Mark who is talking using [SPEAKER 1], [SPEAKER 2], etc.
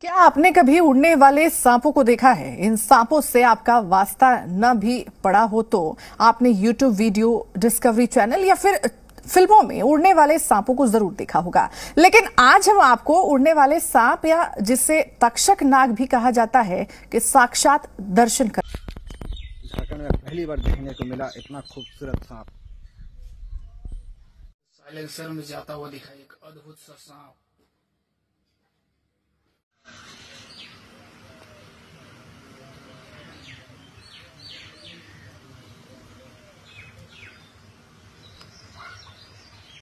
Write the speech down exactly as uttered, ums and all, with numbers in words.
[SPEAKER 1] क्या आपने कभी उड़ने वाले सांपों को देखा है? इन सांपों से आपका वास्ता न भी पड़ा हो तो आपने यूट्यूब वीडियो, डिस्कवरी चैनल या फिर फिल्मों में उड़ने वाले सांपों को जरूर देखा होगा। लेकिन आज हम आपको उड़ने वाले सांप या जिसे तक्षक नाग भी कहा जाता है कि साक्षात दर्शन कर
[SPEAKER 2] झारखंड में पहली बार देखने को मिला इतना खूबसूरत सांप।
[SPEAKER 3] साइलेंसर में जाता हुआ दिखा एक अद्भुत सा सांप।